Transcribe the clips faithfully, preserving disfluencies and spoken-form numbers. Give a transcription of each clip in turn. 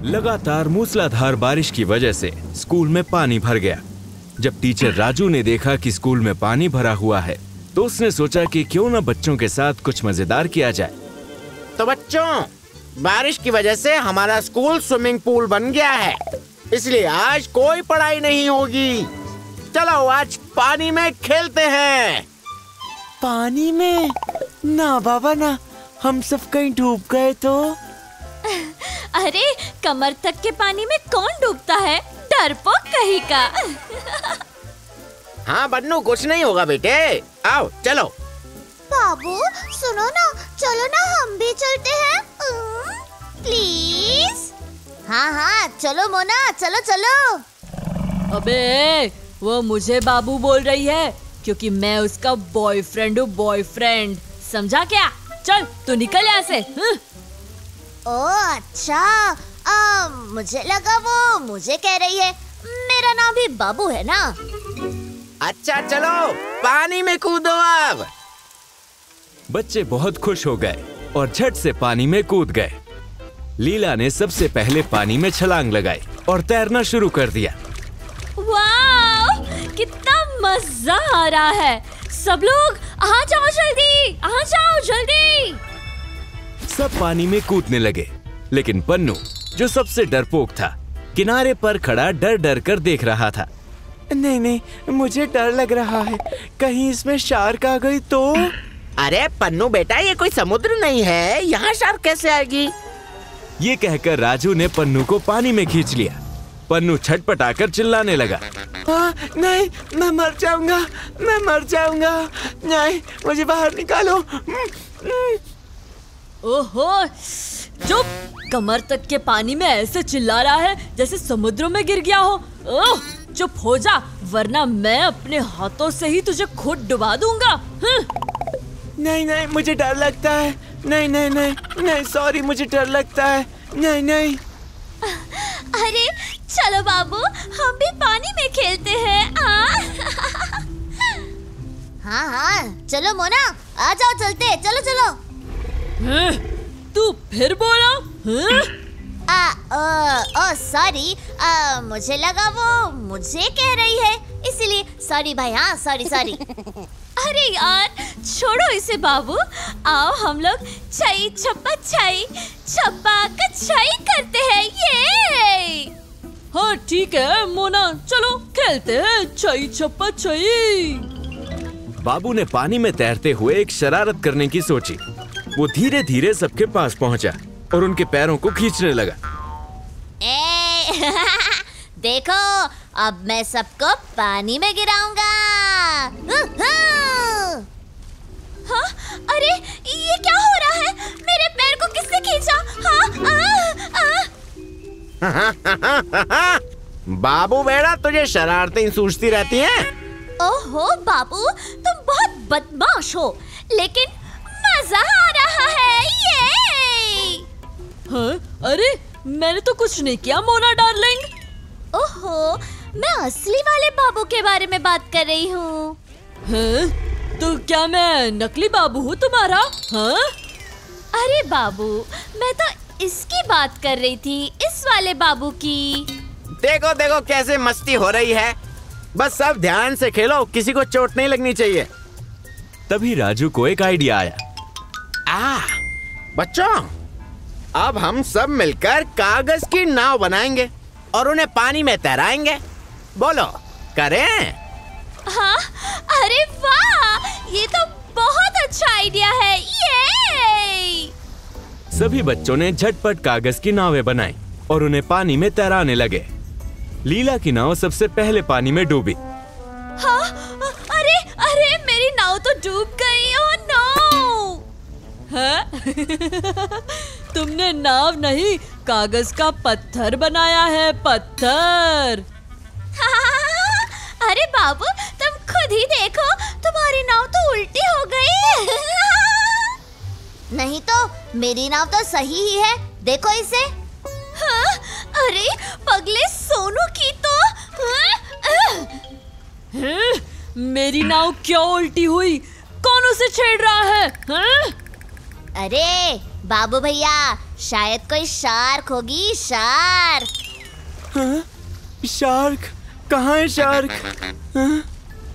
लगातार मूसलाधार बारिश की वजह से स्कूल में पानी भर गया। जब टीचर राजू ने देखा कि स्कूल में पानी भरा हुआ है तो उसने सोचा कि क्यों न बच्चों के साथ कुछ मजेदार किया जाए। तो बच्चों, बारिश की वजह से हमारा स्कूल स्विमिंग पूल बन गया है, इसलिए आज कोई पढ़ाई नहीं होगी। चलो आज पानी में खेलते हैं। पानी में? ना बाबा ना, हम सब कहीं डूब गए तो। अरे कमर तक के पानी में कौन डूबता है, डरपोक कहीं का। हाँ बन्नू, कुछ नहीं होगा बेटे, आओ चलो। बाबू सुनो ना, चलो ना हम भी चलते हैं प्लीज। हाँ हाँ चलो मोना, चलो चलो। अबे वो मुझे बाबू बोल रही है क्योंकि मैं उसका बॉयफ्रेंड हूँ, बॉयफ्रेंड, समझा क्या? चल तू निकल यहाँ से। ओ अच्छा, आ, मुझे लगा वो मुझे कह रही है। मेरा नाम भी बाबू है ना। अच्छा चलो पानी में कूदो अब। बच्चे बहुत खुश हो गए और झट से पानी में कूद गए। लीला ने सबसे पहले पानी में छलांग लगाई और तैरना शुरू कर दिया। वाह, कितना मजा आ रहा है। सब लोग आ जाओ जल्दी, आ जाओ जल्दी। सब पानी में कूदने लगे, लेकिन पन्नू जो सबसे डरपोक था किनारे पर खड़ा डर डर कर देख रहा था। नहीं नहीं, मुझे डर लग रहा है, कहीं इसमें शार्क आ गई तो। अरे पन्नू बेटा, ये कोई समुद्र नहीं है, यहाँ शार्क कैसे आएगी? ये कहकर राजू ने पन्नू को पानी में खींच लिया। पन्नू छटपटाकर चिल्लाने लगा। हाँ, नहीं, मैं मर जाऊंगा, मैं मर जाऊंगा, नहीं, मुझे बाहर निकालो। ओहो, चुप! कमर तक के पानी में ऐसे चिल्ला रहा है जैसे समुद्र में गिर गया हो। ओह, चुप हो जा, वरना मैं अपने हाथों से ही तुझे खुद डुबा दूंगा। नहीं नहीं, मुझे डर लगता है, नहीं नहीं नहीं नहीं, सॉरी, मुझे डर लगता है, नहीं नहीं। अरे चलो बाबू, हम भी पानी में खेलते हैं। हाँ हाँ चलो मोना, आ जाओ चलते, चलो चलो। तू फिर बोला? आ, ओ, ओ सॉरी, मुझे लगा वो मुझे कह रही है, इसीलिए सॉरी भाई। हाँ सॉरी सॉरी। अरे यार छोड़ो इसे बाबू, आओ हम लोग छई छप्पा छई छप्पा कछई करते हैं। ये हाँ ठीक है मोना, चलो खेलते हैं छई छप्पा छई। बाबू ने पानी में तैरते हुए एक शरारत करने की सोची। वो धीरे धीरे सबके पास पहुंचा और उनके पैरों को खींचने लगा। ए, देखो अब मैं सबको पानी में गिराऊंगा। हाँ, अरे ये क्या हो रहा है? मेरे पैर को किसने खींचा? हाँ, आ, आ। बाबू बेटा, तुझे शरारतें सूझती रहती हैं? ओहो बाबू, तुम बहुत बदमाश हो, लेकिन मजा आ रहा है ये। हाँ, अरे मैंने तो कुछ नहीं किया मोना डार्लिंग। ओहो, मैं असली वाले बाबू के बारे में बात कर रही हूँ। हाँ, तो क्या मैं नकली बाबू हूँ तुम्हारा? हाँ? अरे बाबू, मैं तो इसकी बात कर रही थी, इस वाले बाबू की। देखो देखो कैसे मस्ती हो रही है, बस सब ध्यान से खेलो, किसी को चोट नहीं लगनी चाहिए। तभी राजू को एक आइडिया आया। आ, बच्चों, अब हम सब मिलकर कागज की नाव बनाएंगे और उन्हें पानी में तैराएंगे। बोलो, करें? हाँ, अरे वाह, ये तो बहुत अच्छा आइडिया है। ये सभी बच्चों ने झटपट कागज की नावें बनाई और उन्हें पानी में तैराने लगे। लीला की नाव सबसे पहले पानी में डूबी। हाँ, अरे अरे मेरी नाव तो डूब गई। Oh no! हाँ? तुमने नाव नहीं, कागज का पत्थर बनाया है, पत्थर। अरे बाबू, तुम खुद ही देखो, तुम्हारी नाव तो उल्टी हो गई। नहीं तो मेरी नाव तो सही ही है, देखो इसे। हाँ? अरे पगले सोनू की तो। हाँ? हाँ? मेरी नाव क्यों उल्टी हुई? कौन उसे छेड़ रहा है? हाँ? अरे बाबू भैया, शायद कोई शार्क होगी, शार्क। हाँ? शार्क? कहाँ है शार्क? हाँ?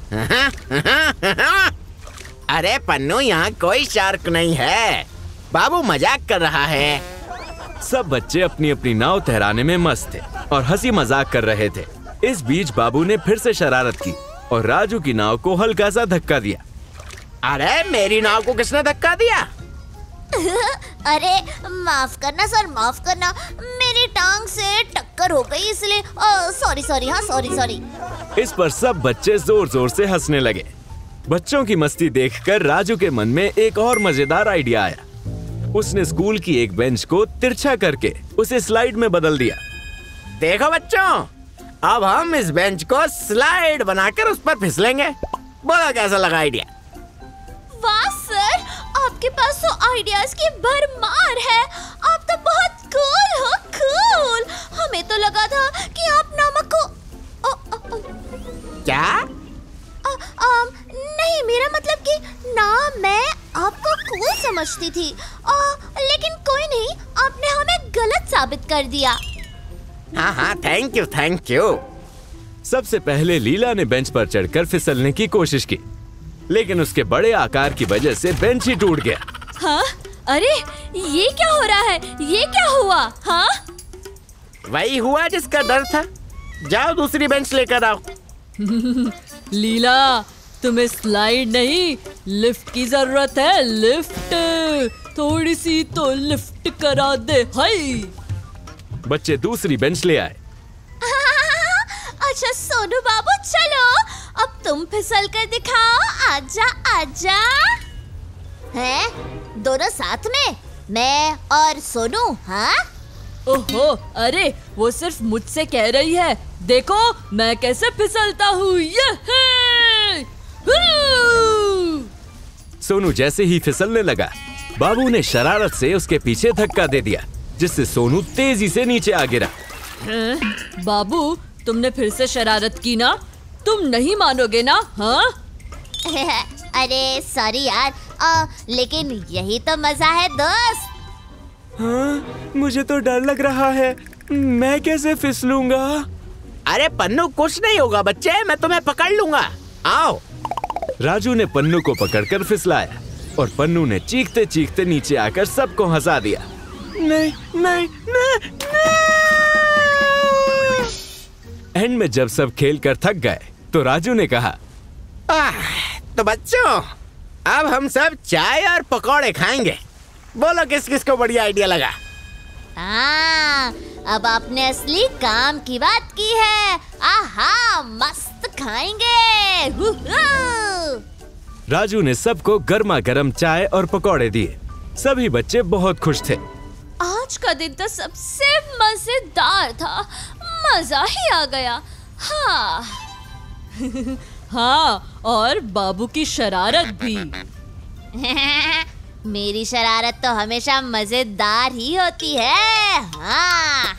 अरे पन्नू, यहाँ कोई शार्क नहीं है, बाबू मजाक कर रहा है। सब बच्चे अपनी अपनी नाव तैराने में मस्त थे और हंसी मजाक कर रहे थे। इस बीच बाबू ने फिर से शरारत की और राजू की नाव को हल्का सा धक्का दिया। अरे मेरी नाव को किसने धक्का दिया? अरे माफ करना सर, माफ करना, मेरी टांग से टक्कर हो गई इसलिए। सॉरी सॉरी, हाँ सॉरी सॉरी। इस पर सब बच्चे जोर जोर से हंसने लगे। बच्चों की मस्ती देखकर राजू के मन में एक और मजेदार आइडिया आया। उसने स्कूल की एक बेंच को तिरछा करके उसे स्लाइड में बदल दिया। देखो बच्चों, अब हम इस बेंच को स्लाइड बनाकर उस पर फिसलेंगे। बोलो कैसा लगा आइडिया? वाह सर, आपके पास तो आइडियाज की भरमार है। आप तो बहुत कूल हो, कूल। हमें तो लगा था कि आप नमक को ओ, ओ, ओ, क्या? आ, आ, नहीं, मेरा मतलब कि ना मैं आपको कूल समझती थी, आ, लेकिन कोई नहीं, आपने हमें गलत साबित कर दिया। हाँ हाँ, थैंक यू थैंक यू। सबसे पहले लीला ने बेंच पर चढ़कर फिसलने की कोशिश की, लेकिन उसके बड़े आकार की वजह से बेंच ही टूट गया। हाँ? अरे ये क्या हो रहा है? ये क्या हुआ? हाँ? वही हुआ जिसका डर था। जाओ दूसरी बेंच लेकर आओ। लीला, तुम्हें स्लाइड नहीं, लिफ्ट की जरूरत है। लिफ्ट, थोड़ी सी तो लिफ्ट करा दे। हाय। बच्चे दूसरी बेंच ले आए। अच्छा सोनू बाबू, चलो अब तुम फिसल कर दिखाओ। आजा आजा। हैं? दोनों साथ में, मैं और सोनू? हाँ? ओहो, अरे वो सिर्फ मुझसे कह रही है। देखो मैं कैसे फिसलता हूँ। ये है। सोनू जैसे ही फिसलने लगा, बाबू ने शरारत से उसके पीछे धक्का दे दिया, जिससे सोनू तेजी से नीचे आ गिरा। बाबू, तुमने फिर से शरारत की ना? तुम नहीं मानोगे ना? हाँ? अरे सॉरी यार, आ, लेकिन यही तो मजा है दोस्त। हाँ? मुझे तो डर लग रहा है, मैं कैसे फिसलूंगा? अरे पन्नू, कुछ नहीं होगा बच्चे, मैं तुम्हें पकड़ लूंगा। आओ। राजू ने पन्नू को पकड़कर फिसलाया और पन्नू ने चीखते चीखते नीचे आकर सबको हंसा दिया। नहीं नहीं नहीं, नहीं। एंड में जब सब खेल कर थक गए तो राजू ने कहा, आह, तो बच्चों, अब हम सब चाय और पकौड़े खाएंगे। बोलो किस किस को बढ़िया आइडिया लगा? हाँ, अब आपने असली काम की बात की है। आहा, मस्त खाएंगे। हुहू। राजू ने सबको गर्मा गर्म चाय और पकौड़े दिए। सभी बच्चे बहुत खुश थे। आज का दिन तो सबसे मजेदार था, मजा ही आ गया। हाँ। हाँ, और बाबू की शरारत भी। मेरी शरारत तो हमेशा मजेदार ही होती है। हाँ।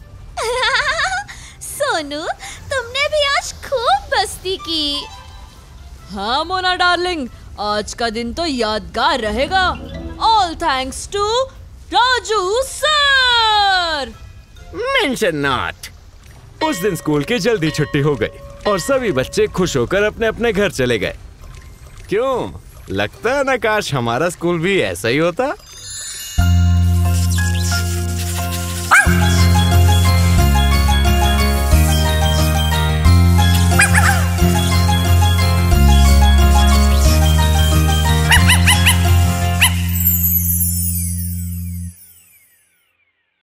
सोनू, तुमने भी आज खूब मस्ती की। हाँ मोना डार्लिंग, आज का दिन तो यादगार रहेगा। All thanks to Raju sir. Mention not. उस दिन स्कूल की जल्दी छुट्टी हो गई और सभी बच्चे खुश होकर अपने अपने घर चले गए। क्यों, लगता है ना काश हमारा स्कूल भी ऐसा ही होता।